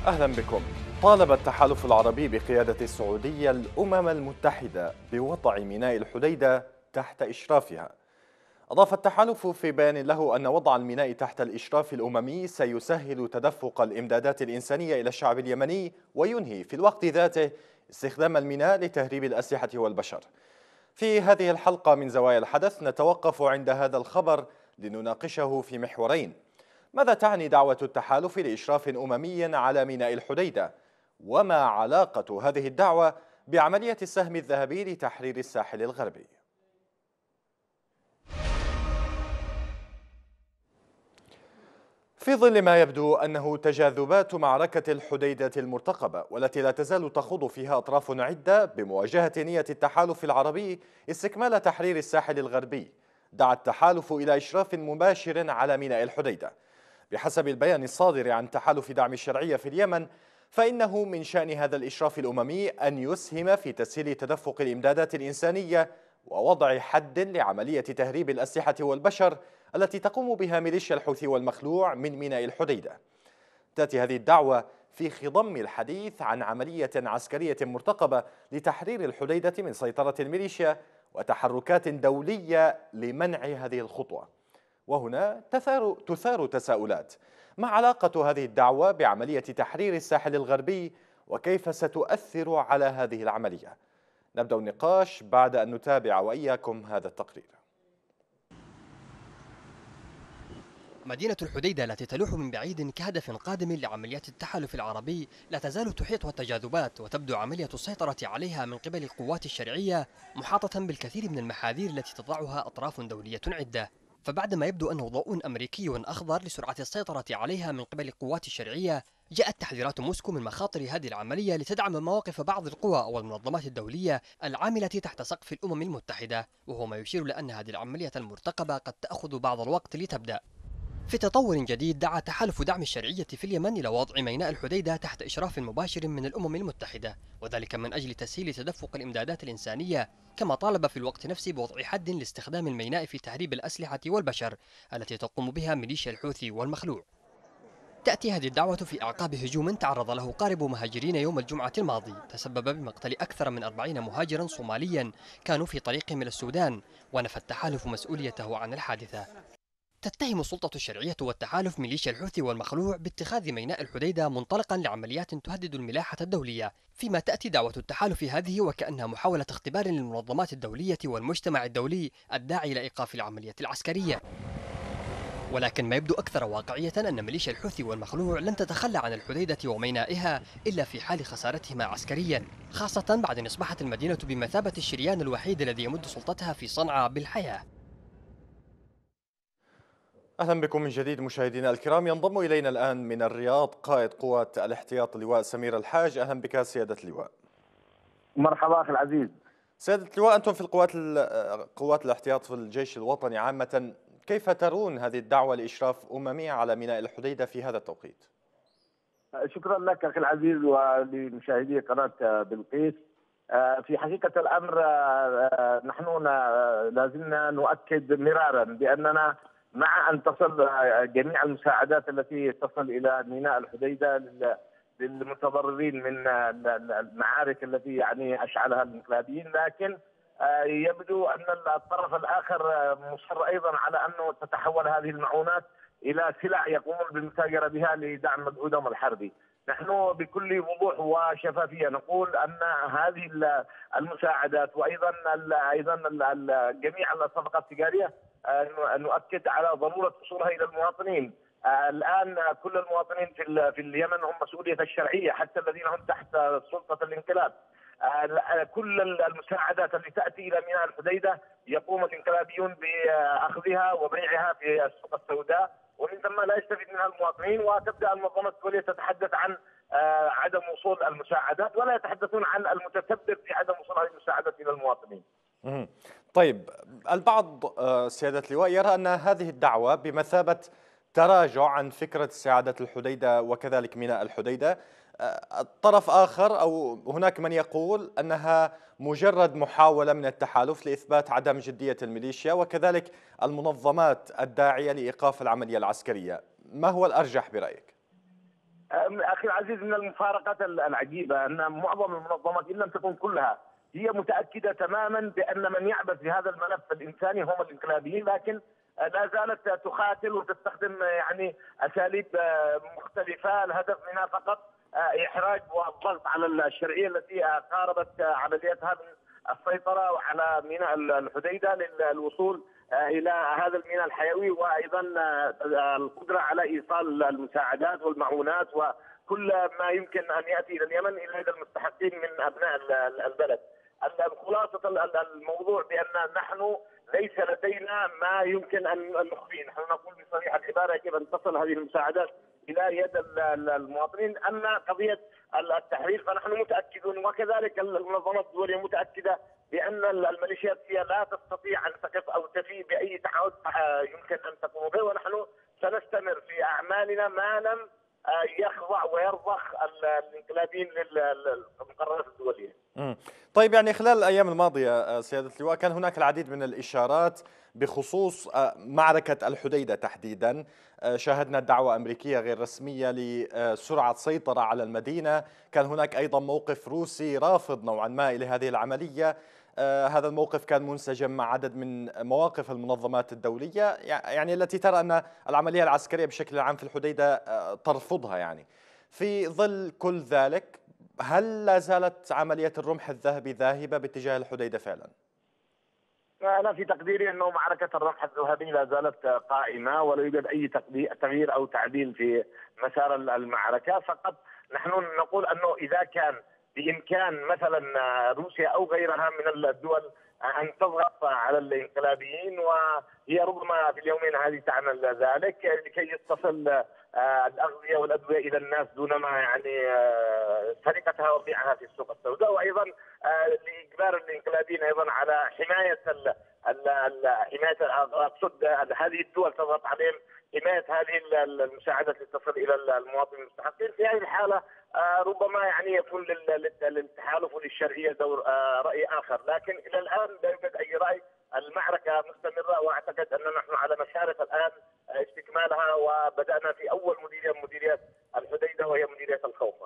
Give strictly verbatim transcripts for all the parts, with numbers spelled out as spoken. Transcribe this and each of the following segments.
أهلا بكم. طالب التحالف العربي بقيادة السعودية الأمم المتحدة بوضع ميناء الحديدة تحت إشرافها. أضاف التحالف في بيان له أن وضع الميناء تحت الإشراف الأممي سيسهل تدفق الإمدادات الإنسانية إلى الشعب اليمني، وينهي في الوقت ذاته استخدام الميناء لتهريب الأسلحة والبشر. في هذه الحلقة من زوايا الحدث نتوقف عند هذا الخبر لنناقشه في محورين: ماذا تعني دعوة التحالف لإشراف أممي على ميناء الحديدة؟ وما علاقة هذه الدعوة بعملية السهم الذهبي لتحرير الساحل الغربي؟ في ظل ما يبدو أنه تجاذبات معركة الحديدة المرتقبة، والتي لا تزال تخوض فيها أطراف عدة بمواجهة نية التحالف العربي استكمال تحرير الساحل الغربي، دعا التحالف إلى إشراف مباشر على ميناء الحديدة. بحسب البيان الصادر عن تحالف دعم الشرعية في اليمن، فإنه من شأن هذا الإشراف الأممي أن يسهم في تسهيل تدفق الإمدادات الإنسانية ووضع حد لعملية تهريب الأسلحة والبشر التي تقوم بها ميليشيا الحوثي والمخلوع من ميناء الحديدة. تأتي هذه الدعوة في خضم الحديث عن عملية عسكرية مرتقبة لتحرير الحديدة من سيطرة الميليشيا وتحركات دولية لمنع هذه الخطوة. وهنا تثار, تثار تساؤلات: ما علاقة هذه الدعوة بعملية تحرير الساحل الغربي؟ وكيف ستؤثر على هذه العملية؟ نبدأ النقاش بعد أن نتابع وإياكم هذا التقرير. مدينة الحديدة التي تلوح من بعيد كهدف قادم لعمليات التحالف العربي لا تزال تحيطها التجاذبات، وتبدو عملية السيطرة عليها من قبل القوات الشرعية محاطة بالكثير من المحاذير التي تضعها أطراف دولية عدة. فبعدما يبدو أنه ضوء أمريكي أخضر لسرعة السيطرة عليها من قبل القوات الشرعية، جاءت تحذيرات موسكو من مخاطر هذه العملية لتدعم مواقف بعض القوى والمنظمات الدولية العاملة تحت سقف الأمم المتحدة، وهو ما يشير لأن هذه العملية المرتقبة قد تأخذ بعض الوقت لتبدأ. في تطور جديد، دعا تحالف دعم الشرعية في اليمن إلى وضع ميناء الحديدة تحت إشراف مباشر من الأمم المتحدة، وذلك من أجل تسهيل تدفق الإمدادات الإنسانية، كما طالب في الوقت نفسه بوضع حد لاستخدام الميناء في تهريب الأسلحة والبشر التي تقوم بها ميليشيا الحوثي والمخلوع. تأتي هذه الدعوة في أعقاب هجوم تعرض له قارب مهاجرين يوم الجمعة الماضي تسبب بمقتل أكثر من أربعين مهاجرا صوماليا كانوا في طريقهم إلى السودان، ونفى التحالف مسؤوليته عن الحادثة. تتهم السلطة الشرعية والتحالف ميليشيا الحوثي والمخلوع باتخاذ ميناء الحديدة منطلقا لعمليات تهدد الملاحة الدولية، فيما تأتي دعوة التحالف هذه وكأنها محاولة اختبار للمنظمات الدولية والمجتمع الدولي الداعي إلى إيقاف العملية العسكرية. ولكن ما يبدو أكثر واقعية أن ميليشيا الحوثي والمخلوع لن تتخلى عن الحديدة ومينائها إلا في حال خسارتهما عسكريا، خاصة بعد أن أصبحت المدينة بمثابة الشريان الوحيد الذي يمد سلطتها في صنعاء بالحياة. أهلا بكم من جديد مشاهدينا الكرام. ينضم إلينا الآن من الرياض قائد قوات الاحتياط اللواء سمير الحاج. أهلا بك سيادة اللواء. مرحبا أخي العزيز. سيادة اللواء، أنتم في القوات قوات الاحتياط في الجيش الوطني عامة، كيف ترون هذه الدعوة لإشراف أممي على ميناء الحديدة في هذا التوقيت؟ شكرا لك أخي العزيز ولمشاهدي قناة بلقيس. في حقيقة الأمر نحن لازلنا نؤكد مرارا بأننا مع أن تصل جميع المساعدات التي تصل إلى ميناء الحديدة للمتضررين من المعارك التي يعني أشعلها الانقلابيين، لكن يبدو أن الطرف الآخر مصر أيضا على أنه تتحول هذه المعونات إلى سلع يقومون بالمتاجرة بها لدعم مجهودهم الحربي. نحن بكل وضوح وشفافية نقول أن هذه المساعدات وأيضا أيضا جميع الصفقات التجارية نؤكد على ضرورة وصولها إلى المواطنين. الآن كل المواطنين في في اليمن هم مسؤولية الشرعية، حتى الذين هم تحت سلطة الانقلاب. كل المساعدات التي تأتي إلى ميناء الحديدة يقوم الانقلابيون بأخذها وبيعها في السوق السوداء، ومن ثم لا يستفيد منها المواطنين، وتبدأ المنظمات الدولية تتحدث عن عدم وصول المساعدات، ولا يتحدثون عن المتسبب في عدم وصول هذه المساعدات إلى المواطنين. طيب، البعض سيادة اللواء يرى أن هذه الدعوة بمثابة تراجع عن فكرة استعادة الحديدة وكذلك ميناء الحديدة. طرف آخر أو هناك من يقول أنها مجرد محاولة من التحالف لإثبات عدم جدية الميليشيا وكذلك المنظمات الداعية لإيقاف العملية العسكرية. ما هو الأرجح برأيك؟ اخي العزيز، من المفارقات العجيبه ان معظم المنظمات ان لم تكن كلها هي متاكده تماما بان من يعبث بهذا الملف الانساني هم الانقلابيين، لكن لا زالت تقاتل وتستخدم يعني اساليب مختلفه. الهدف منها فقط احراج والضغط على الشرعيه التي قاربت عمليتها من السيطره على ميناء الحديده للوصول الى هذا الميناء الحيوي، وايضا القدره على ايصال المساعدات والمعونات وكل ما يمكن ان ياتي الى اليمن الى يد المستحقين من ابناء البلد. خلاصه الموضوع بان نحن ليس لدينا ما يمكن ان نخفيه، نحن نقول بصريح العباره يجب ان تصل هذه المساعدات الى يد المواطنين. اما قضيه التحرير فنحن متاكدون، وكذلك المنظمات الدوليه متاكده بان الميليشيات هي لا تستطيع ان تقف او تفي باي تعهد يمكن ان تقوم به، ونحن سنستمر في اعمالنا ما لم يخضع ويرضخ الانقلابيين للمقررات الدوليه. طيب، يعني خلال الايام الماضيه سياده اللواء كان هناك العديد من الاشارات بخصوص معركه الحديده تحديدا. شاهدنا دعوه امريكيه غير رسميه لسرعه سيطره على المدينه، كان هناك ايضا موقف روسي رافض نوعا ما لهذه العمليه. هذا الموقف كان منسجم مع عدد من مواقف المنظمات الدوليه، يعني التي ترى ان العمليه العسكريه بشكل عام في الحديده ترفضها. يعني في ظل كل ذلك، هل لا زالت عملية الرمح الذهبي ذاهبة باتجاه الحديدة فعلا؟ أنا في تقديري أنه معركة الرمح الذهبي لا زالت قائمة، ولا يوجد أي تغيير أو تعديل في مسار المعركة. فقط نحن نقول أنه إذا كان بإمكان مثلا روسيا أو غيرها من الدول أن تضغط على الانقلابيين، وهي ربما في اليومين هذه تعمل ذلك لكي يتصل الأغذية والأدوية إلى الناس دون ما يعني سرقتها وبيعها في السوق السوداء، وأيضا لإجبار الانقلابيين أيضا على حماية ال حماية أقصد هذه الدول تضغط عليهم حماية هذه المساعدات لتصل إلى المواطنين المستحقين. في هذه الحالة ربما يعني يكون للتحالف وللشرعية دور رأي آخر، لكن إلى الآن لا يوجد أي رأي. المعركة مستمرة، وأعتقد أن نحن على مشارف الآن استكمالها، وبدأنا في أول مديرية من مديريات الحديدة وهي مديرية الخوفة.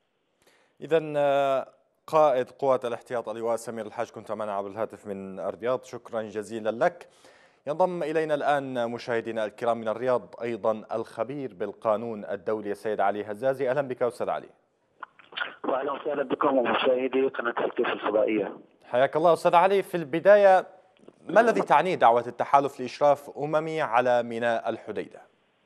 إذن قائد قوات الاحتياط اللواء سمير الحاج كنت معنا عبر الهاتف من الرياض، شكرا جزيلا لك. ينضم إلينا الآن مشاهدينا الكرام من الرياض أيضا الخبير بالقانون الدولي السيد علي هزازي. أهلا بك أستاذ علي. وأهلا وسهلا بكم ومشاهدي قناة الكيف الفضائية. حياك الله أستاذ علي. في البداية، ما الذي تعنيه دعوة التحالف لإشراف أممي على ميناء الحديدة؟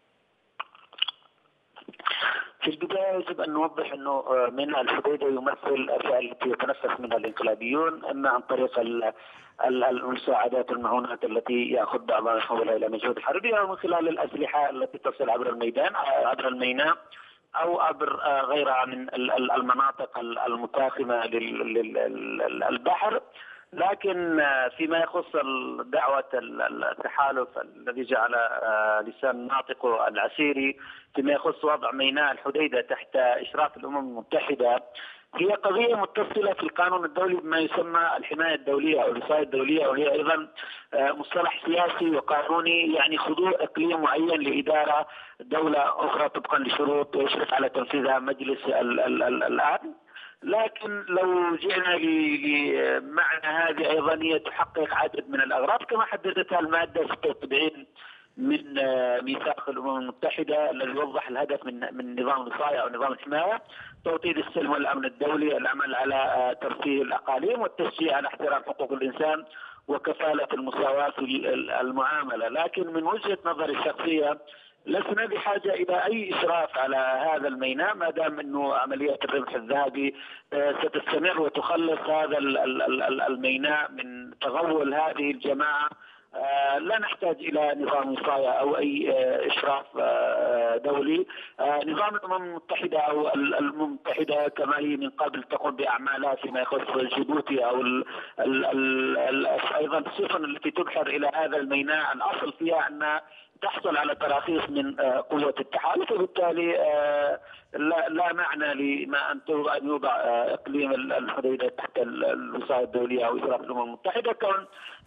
في البداية يجب أن نوضح أنه ميناء الحديدة يمثل الفئة التي يتنفس منها الانقلابيون، إما عن طريق المساعدات والمعونات التي يأخذ بعضها يحولها إلى مجهود حربي، أو من خلال الأسلحة التي تصل عبر الميدان عبر الميناء، أو عبر غيرها من المناطق المتاخمة للبحر. لكن فيما يخص دعوة التحالف الذي جعل لسان ناطقه العسيري فيما يخص وضع ميناء الحديدة تحت إشراف الأمم المتحدة، هي قضية متصلة في القانون الدولي بما يسمى الحماية الدولية أو الوصاية الدولية، وهي أيضا مصطلح سياسي وقانوني يعني خضوع إقليم معين لإدارة دولة أخرى طبقا لشروط يشرف على تنفيذها مجلس الأمن. لكن لو جئنا لمعنى هذه أيضا هي تحقق عدد من الأغراض كما حددتها المادة ستة وسبعين من ميثاق الأمم المتحدة الذي يوضح الهدف من من نظام الوصاية أو نظام الحماية: توطيد السلم والأمن الدولي، العمل على ترفيه الأقاليم، والتشجيع على احترام حقوق الإنسان، وكفالة المساواة في المعاملة. لكن من وجهة نظري الشخصية لسنا بحاجة إلى أي إشراف على هذا الميناء، ما دام أنه عملية الربح الذهبي ستستمر وتخلص هذا الميناء من تغول هذه الجماعة. لا نحتاج إلى نظام وصاية أو أي إشراف دولي. نظام الأمم المتحدة أو الأمم المتحدة كما هي من قبل تقوم بأعمالها فيما يخص جيبوتي أو ال ال ال أيضا السفن التي تبحر إلى هذا الميناء، الأصل فيها أن تحصل على تراخيص من قوة التحالف، وبالتالي لا, لا معنى لما أن يوضع إقليم الحديدة تحت الوصاية الدولية أو إشراف الأمم المتحدة، كون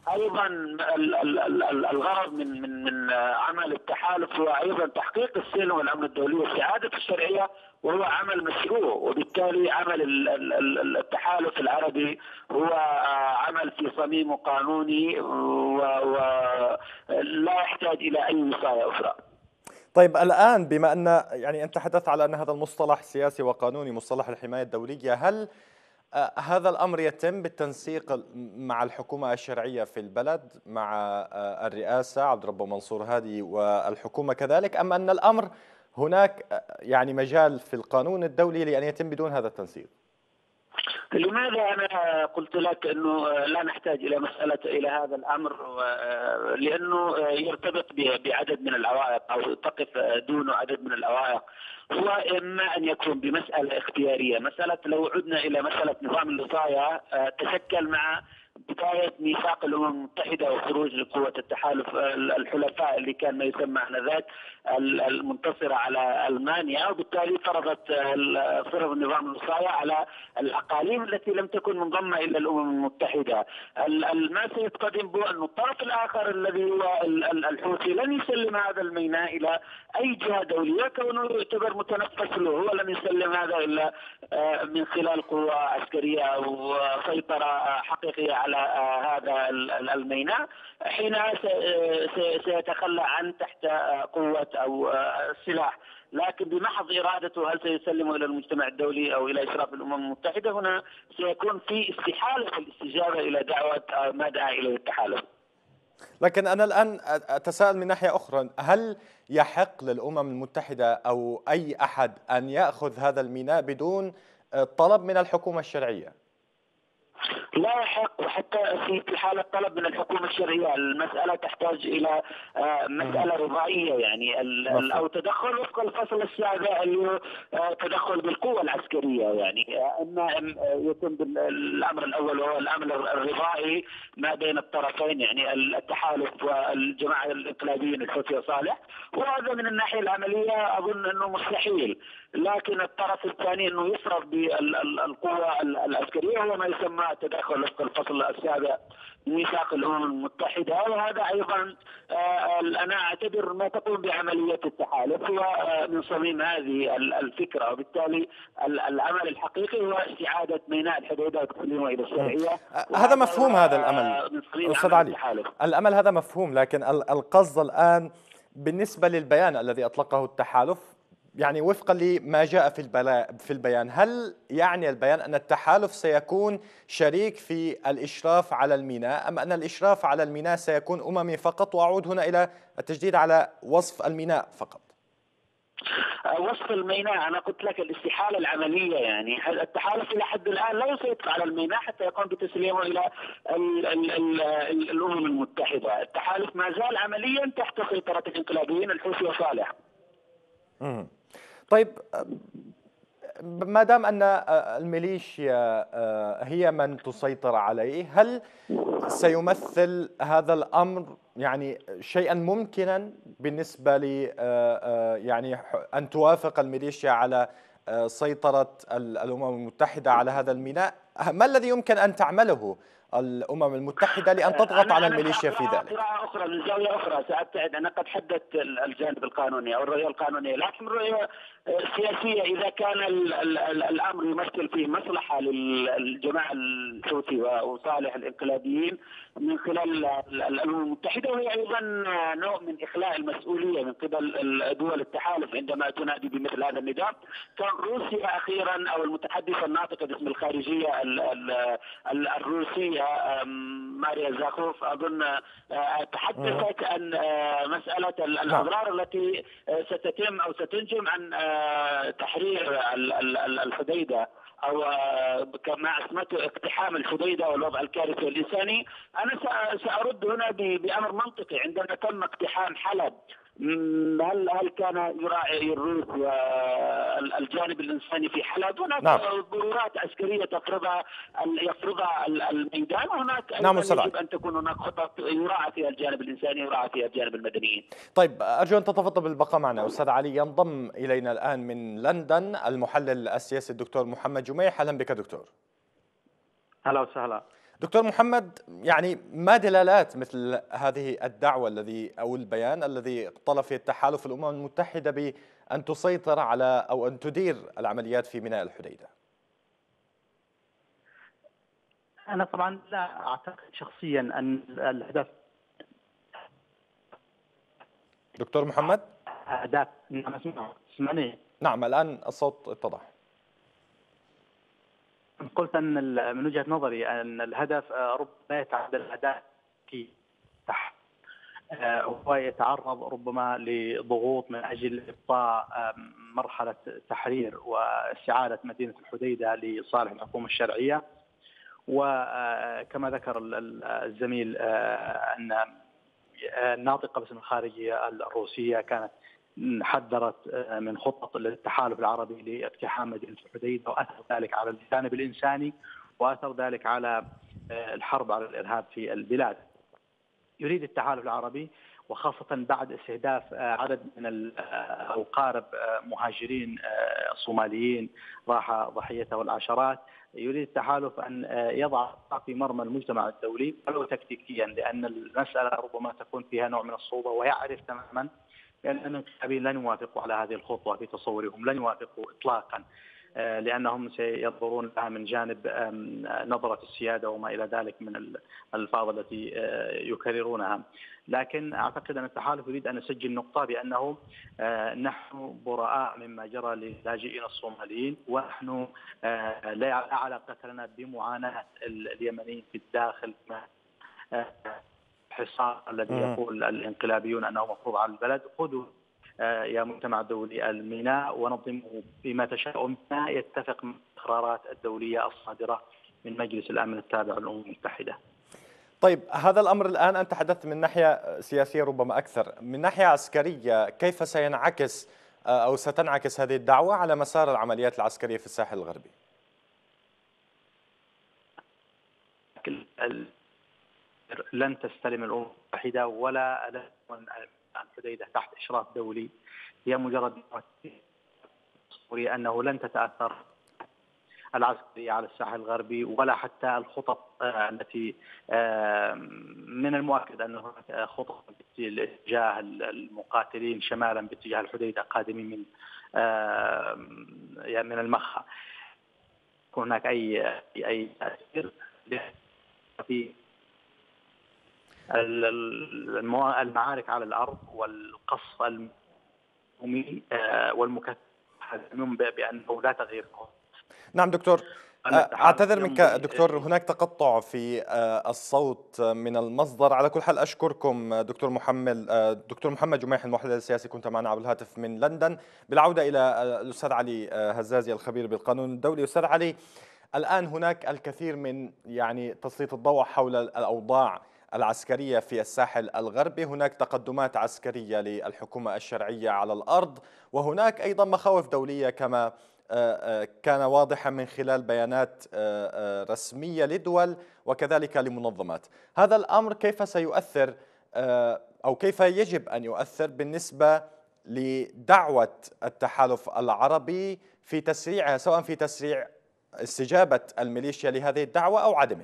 ايضا الغرض من من من عمل التحالف هو ايضا تحقيق السلم والامن الدولي واستعاده الشرعيه، وهو عمل مشروع، وبالتالي عمل التحالف العربي هو عمل في صميم قانوني ولا يحتاج الى اي وصاية اخرى. طيب الآن بما أن يعني أنت تحدثت على أن هذا المصطلح سياسي وقانوني، مصطلح الحماية الدولية، هل آه، هذا الأمر يتم بالتنسيق مع الحكومة الشرعية في البلد، مع آه، الرئاسة عبد الرب منصور هادي والحكومة كذلك، أم أن الأمر هناك آه، يعني مجال في القانون الدولي لأن يتم بدون هذا التنسيق؟ لماذا أنا قلت لك أنه لا نحتاج إلى مسألة إلى هذا الأمر؟ لأنه يرتبط بعدد من العوائق أو تقف دونه عدد من العوائق. هو إما أن يكون بمسألة اختيارية، مسألة لو عدنا إلى مسألة نظام الوصاية تشكل مع بداية ميثاق الأمم المتحدة وخروج قوة التحالف الحلفاء اللي كان ما يسمى آنذاك المنتصرة على ألمانيا، وبالتالي فرضت فرض نظام الوصاية على الأقاليم التي لم تكن منضمة إلى الأمم المتحدة. ما سيتقدم به أن الطرف الآخر الذي هو الحوثي لن يسلم هذا الميناء إلى أي جهة دولية، كونه يعتبر متنفس له، هو لن يسلم هذا إلا من خلال قوة عسكرية وسيطرة حقيقية على هذا الميناء، حينها سيتخلى عن تحت قوة أو السلاح. لكن بمحض إرادته هل سيسلمه إلى المجتمع الدولي أو إلى إشراف الأمم المتحدة، هنا سيكون في استحالة في الاستجابة إلى دعوة ما دعا إليه التحالف. لكن أنا الآن أتساءل من ناحية أخرى، هل يحق للأمم المتحدة أو أي أحد أن يأخذ هذا الميناء بدون طلب من الحكومة الشرعية؟ لا يحق، وحتى في حالة طلب من الحكومة الشرعية المسألة تحتاج إلى مسألة رضائية، يعني أو تدخل وفق الفصل السابع اللي هو تدخل بالقوة العسكرية. يعني أما يتم الأمر الأول وهو الأمر الرضائي ما بين الطرفين، يعني التحالف والجماعة الإنقلابيين الحوثي وصالح، وهذا من الناحية العملية أظن أنه مستحيل. لكن الطرف الثاني أنه يفرض بالقوة العسكرية هو ما يسمى تدخل وفق الفصل السابع من ميثاق الأمم المتحدة، وهذا أيضا أنا أعتبر ما تقوم بعملية التحالف هو من صميم هذه الفكرة، وبالتالي العمل الحقيقي هو استعادة ميناء الحديدة وتسليمه إلى الشرعية. هذا مفهوم، هذا الأمل أستاذ علي، الأمل هذا مفهوم، لكن القصد الآن بالنسبة للبيان الذي أطلقه التحالف، يعني وفقا لما جاء في في البيان، هل يعني البيان أن التحالف سيكون شريك في الإشراف على الميناء، أم أن الإشراف على الميناء سيكون أممي فقط؟ وأعود هنا إلى التجديد على وصف الميناء فقط. وصف الميناء أنا قلت لك الاستحالة العملية، يعني التحالف إلى حد الآن لا يسيطر على الميناء حتى يقوم بتسليمه إلى ال ال ال ال الأمم المتحدة. التحالف ما زال عمليا تحت سيطرة الإنقلابيين الحوثي وصالح. امم طيب، ما دام أن الميليشيا هي من تسيطر عليه، هل سيمثل هذا الأمر يعني شيئا ممكنا بالنسبة لي يعني أن توافق الميليشيا على سيطرة الأمم المتحدة على هذا الميناء؟ ما الذي يمكن أن تعمله الأمم المتحدة لأن تضغط على الميليشيا في ذلك؟ قراءة أخرى من زاوية أخرى سأبتعد. أنا قد حددت الجانب القانوني أو الرؤية القانونية، لكن الرؤية السياسية إذا كان ال ال ال الأمر يمثل فيه مصلحة للجماعة الحوثي وصالح الإنقلابيين من خلال الأمم المتحدة، وهي أيضا نوع من إخلاء المسؤولية من قبل دول التحالف عندما تنادي بمثل هذا النظام. كان روسيا أخيرا أو المتحدثة الناطقة باسم الخارجية الروسية ماريا زاخوف أظن تحدثت عن مسألة الأضرار التي ستتم أو ستنجم عن تحرير الحديدة أو كما اسمته اقتحام الحديدة والوضع الكارثي الإنساني. أنا سأرد هنا بأمر منطقي. عندما تم اقتحام حلب، هل هل كان يراعي الروس والجانب الانساني في حلب؟ هناك نعم. ضرورات عسكريه تفرضها يفرضها الميدان، وهناك نعم يجب ان تكون هناك خطط يراعى فيها الجانب الانساني يراعى فيها الجانب المدني. طيب، ارجو ان تتفضل بالبقاء معنا. استاذ علي، ينضم الينا الان من لندن المحلل السياسي الدكتور محمد جميح. اهلا بك دكتور. اهلا وسهلا. دكتور محمد، يعني ما دلالات مثل هذه الدعوة الذي أو البيان الذي طلب فيه التحالف الأمم المتحدة بأن تسيطر على أو أن تدير العمليات في ميناء الحديدة؟ أنا طبعا لا أعتقد شخصيا أن الهدف. دكتور محمد؟ أهداف. نعم أسمع اسمعني. نعم الآن الصوت اتضح. قلت أن من وجهة نظري أن الهدف ربما يتعدى الأهداف في تحت، هو يتعرض ربما لضغوط من أجل إبقاء مرحلة تحرير واستعادة مدينة الحديدة لصالح الحكومة الشرعية. وكما ذكر الزميل أن الناطقة باسم الخارجية الروسية كانت حذرت من خطط للتحالف العربي لاقتحام مدينة الحديدة، وأثر ذلك على الجانب الإنساني وأثر ذلك على الحرب على الإرهاب في البلاد. يريد التحالف العربي وخاصة بعد استهداف عدد من أو قارب مهاجرين صوماليين راح ضحيته العشرات، يريد التحالف أن يضع في مرمى المجتمع الدولي ولو تكتيكيا، لأن المسألة ربما تكون فيها نوع من الصعوبة، ويعرف تماما بأن الانقلابيين لن يوافقوا على هذه الخطوة في تصورهم، لن يوافقوا إطلاقا، لأنهم سينظرون لها من جانب نظرة السيادة وما إلى ذلك من الألفاظ التي يكررونها. لكن أعتقد أن التحالف يريد أن يسجل نقطة بأنه نحن براء مما جرى للاجئين الصوماليين، ونحن لا علاقة لنا بمعاناة اليمنيين في الداخل، الحصار الذي يقول الانقلابيون أنه مفروض على البلد. خذوا يا مجتمع الدولي الميناء ونظمه بما تشاء مما يتفق مع القرارات الدولية الصادرة من مجلس الأمن التابع للأمم المتحدة. طيب، هذا الأمر الآن أنت تحدثت من ناحية سياسية ربما أكثر، من ناحية عسكرية كيف سينعكس أو ستنعكس هذه الدعوة على مسار العمليات العسكرية في الساحل الغربي؟ لن تستلم الأمم المتحدة ولا الحديدة تحت إشراف دولي، هي مجرد أنه لن تتأثر العسكرية على الساحل الغربي ولا حتى الخطط التي من المؤكد أن هناك خطط باتجاه المقاتلين شمالا باتجاه الحديدة قادمين من يعني من المخا. هناك أي أي تأثير في المعارك على الأرض والقصف الأممي والمكثف بأنه لا تغيير. نعم دكتور، أعتذر منك دكتور، هناك تقطع في الصوت من المصدر. على كل حال أشكركم دكتور محمد دكتور محمد جميح، المحلل السياسي، كنت معنا عبر الهاتف من لندن. بالعودة إلى الأستاذ علي هزازي الخبير بالقانون الدولي. أستاذ علي، الآن هناك الكثير من يعني تسليط الضوء حول الأوضاع العسكرية في الساحل الغربي، هناك تقدمات عسكرية للحكومة الشرعية على الأرض، وهناك أيضا مخاوف دولية كما كان واضحا من خلال بيانات رسمية لدول وكذلك لمنظمات. هذا الأمر كيف سيؤثر أو كيف يجب أن يؤثر بالنسبة لدعوة التحالف العربي في تسريعها، سواء في تسريع استجابة الميليشيا لهذه الدعوة أو عدمه؟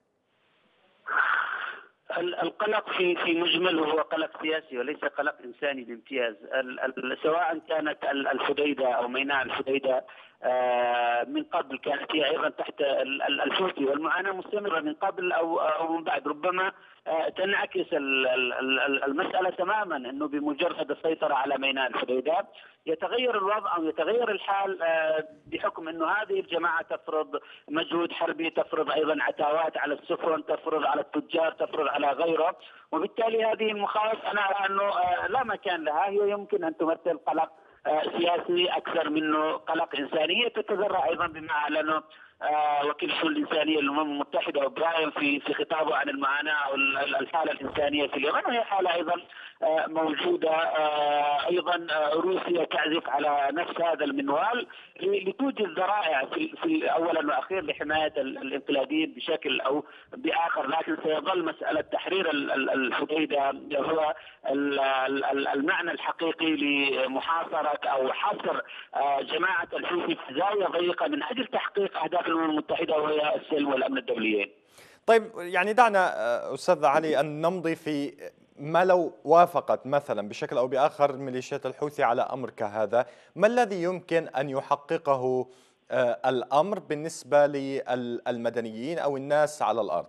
القلق في في مجمله هو قلق سياسي وليس قلق انساني بامتياز. سواء كانت الحديدة او ميناء الحديدة من قبل كانت هي ايضا تحت الحوثي، والمعاناه مستمره من قبل او او من بعد. ربما تنعكس المساله تماما، انه بمجرد السيطره على ميناء الحديدة يتغير الوضع او يتغير الحال، بحكم انه هذه الجماعه تفرض مجهود حربي، تفرض ايضا عتاوات على السفن، تفرض على التجار، تفرض على غيره. وبالتالي هذه المخاوف انا ارى انه لا مكان لها، هي يمكن ان تمثل قلق سياسي اكثر منه قلق انساني. هي تتذرع ايضا بما اعلنه وكيل الشؤون الانسانيه للامم المتحده اوبراين في في خطابه عن المعاناه او الحاله الانسانيه في اليمن، وهي حاله ايضا موجوده. ايضا روسيا تعزف على نفس هذا المنوال لتوجد ذرائع في, في اولا واخيرا لحمايه الانقلابيين بشكل او باخر، لكن سيظل مساله تحرير الحديدة هو المعنى الحقيقي لمحاصره او حصر جماعه الحوثي في زاويه ضيقه من اجل تحقيق اهداف الامم المتحده وهي السلم والامن الدوليين. طيب يعني دعنا أستاذ علي أن نمضي في ما لو وافقت مثلا بشكل أو بآخر ميليشيات الحوثي على أمر كهذا، ما الذي يمكن أن يحققه الأمر بالنسبة للمدنيين أو الناس على الأرض؟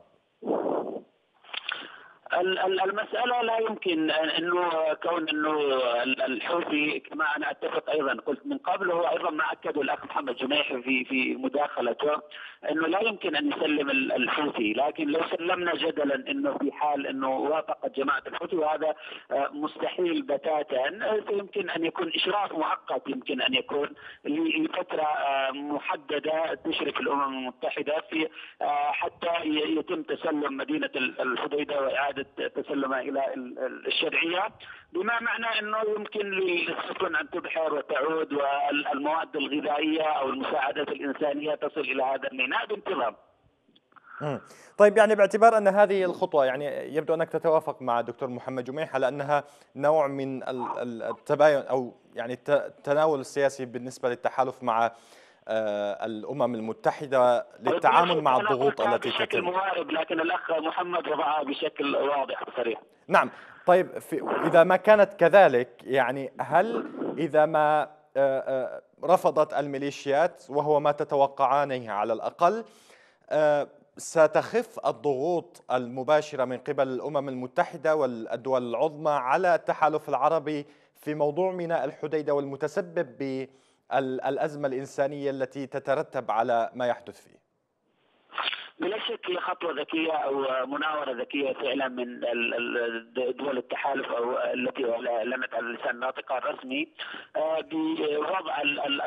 المسألة لا يمكن أنه كون أنه الحوثي، كما أنا أتفق أيضا قلت من قبل، هو أيضا ما أكده الأخ محمد جميح في في مداخلته، أنه لا يمكن أن يسلم الحوثي، لكن لو سلمنا جدلا أنه في حال أنه وافقت جماعة الحوثي، وهذا مستحيل بتاتا، فيمكن أن يكون إشراف مؤقت، يمكن أن يكون لفترة محددة تشرف الأمم المتحدة في حتى يتم تسلم مدينة الحديدة وإعادة تسلمها إلى الشرعية، بما معنى أنه يمكن للسفن أن تبحر وتعود، والمواد الغذائية أو المساعدات الإنسانية تصل إلى هذا الميناء بانتظام. طيب يعني باعتبار أن هذه الخطوة، يعني يبدو أنك تتوافق مع الدكتور محمد جميح على أنها نوع من التباين أو يعني التناول السياسي بالنسبة للتحالف مع الأمم المتحدة للتعامل مع الضغوط التي تتم بشكل موارب، لكن الأخ محمد وضعها بشكل واضح وصريح. نعم. طيب إذا ما كانت كذلك، يعني هل إذا ما رفضت الميليشيات، وهو ما تتوقعانه على الأقل، ستخف الضغوط المباشرة من قبل الأمم المتحدة والدول العظمى على التحالف العربي في موضوع ميناء الحديدة والمتسبب ب الأزمة الإنسانية التي تترتب على ما يحدث فيه؟ بلا شك هي خطوة ذكية أو مناورة ذكية فعلا من دول التحالف أو التي لمت على لسان ناطقها الرسمي بوضع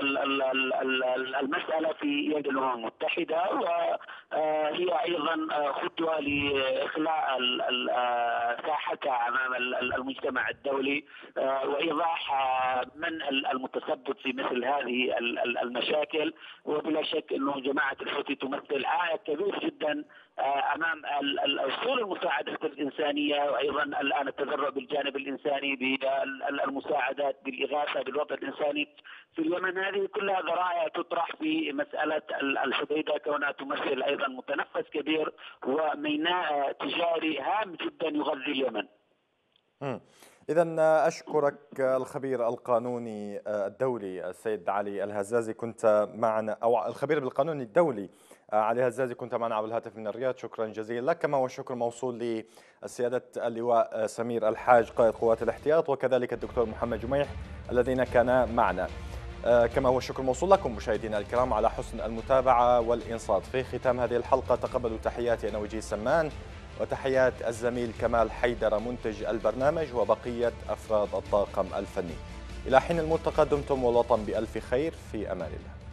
المسألة في يد الأمم المتحدة، وهي أيضا خطوة لإخلاء ساحتها أمام المجتمع الدولي وإيضاح من المتسبب في مثل هذه المشاكل. وبلا شك أنه جماعة الحوثي تمثل عائق كبير جدا امام وصول المساعدات الانسانيه، وايضا الان التذرع بالجانب الانساني بالمساعدات بالاغاثه بالوضع الانساني في اليمن. هذه كلها ذرائع تطرح في مساله الحديده، كونها تمثل ايضا متنفس كبير وميناء تجاري هام جدا يغذي اليمن. إذا أشكرك الخبير القانوني الدولي السيد علي الهزازي، كنت معنا، أو الخبير بالقانون الدولي علي الهزازي، كنت معنا عبر الهاتف من الرياض. شكرا جزيلا لك، كما والشكر موصول لسيادة اللواء سمير الحاج قائد قوات الاحتياط، وكذلك الدكتور محمد جميح الذين كانا معنا، كما هو الشكر موصول لكم مشاهدينا الكرام على حسن المتابعة والإنصات. في ختام هذه الحلقة تقبلوا تحياتي أنا وجيه سمان، وتحيات الزميل كمال حيدر منتج البرنامج، وبقية أفراد الطاقم الفني. إلى حين الملتقى، دمتم والوطن بألف خير، في أمان الله.